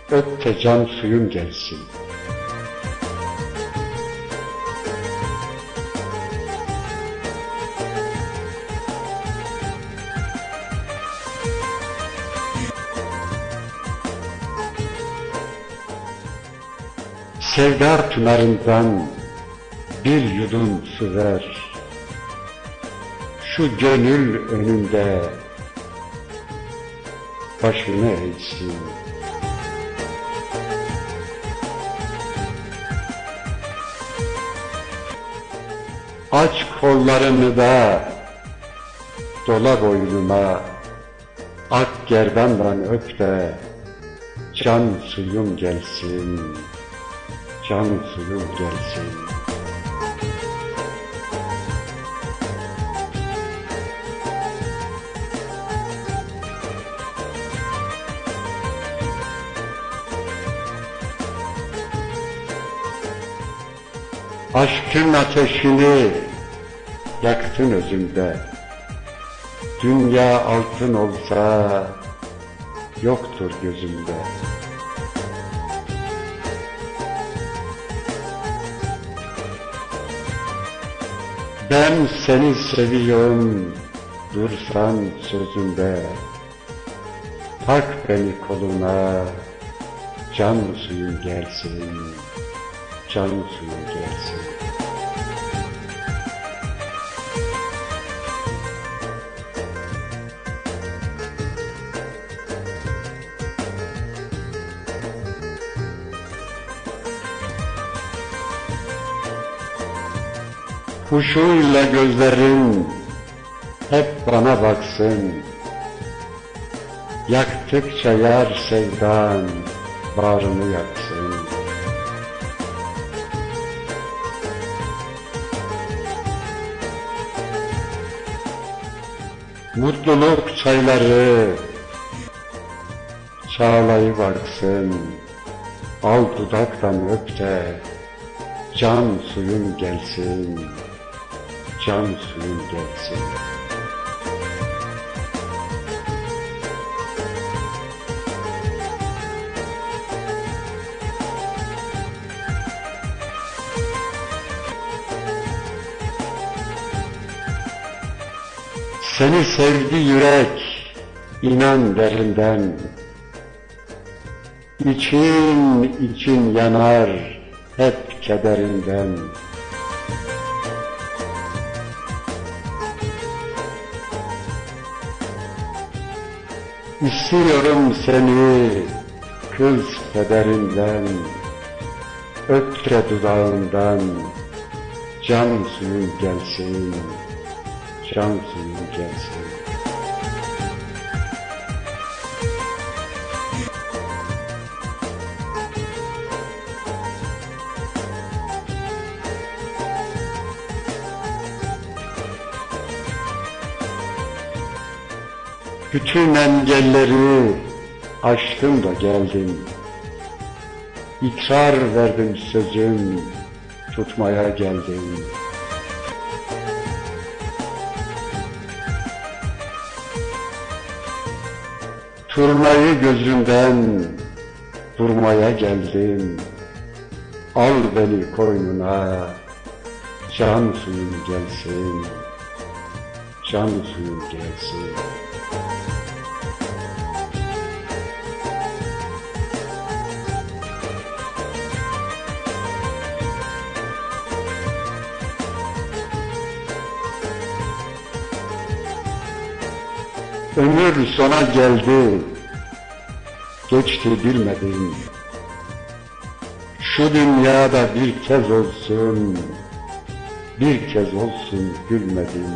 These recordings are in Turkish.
öp de can suyum gelsin. Sevda pınarından bir yudum su ver, şu gönül önünde başını eğsin. Aç kollarını da dola boynuma, ak gerdandan öp de can suyum gelsin, can suyum gelsin. Aşkın ateşini yaktın özümde, dünya altın olsa yoktur gözümde. Ben seni seviyorum, dursan sözünde, tak beni koluna, can suyun gelsin, can suyun gelsin. Huşuyla gözlerin hep bana baksın, yaktıkça yar sevdan bağrını yaksın. Mutluluk çayları çağlayıvarsın, al dudaktan öp de can suyun gelsin, can suyun gelsin. Seni sevdi yürek, inan derinden, İçin için yanar hep kederinden. İstiyorum seni kız pederinden, öptre dudağından, can suyun gelsin, can suyun gelsin. Bütün engelleri aştım da geldim, İkrar verdim sözüm, tutmaya geldim. Turnayı gözümden vurmaya geldim, al beni koynuna, can suyun gelsin, can suyun gelsin. Ömür sona geldi, geçti bilmedim. Şu dünyada bir kez olsun, bir kez olsun gülmedim.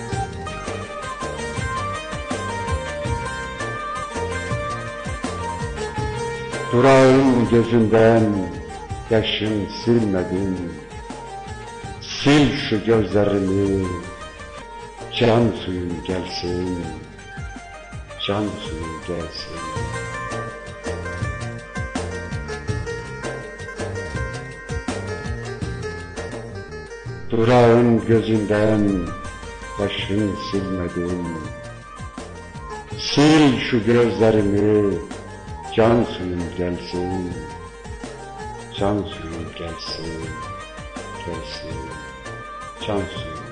Durağın gözünden yaşın silmedim. Sil şu gözlerini, can suyun gelsin, can suyun gelsin. Durağın gözünden yaşın silmedim. Sil şu gözlerimi, Cansın gelsin, cansın gelsin, gelsin, cansın.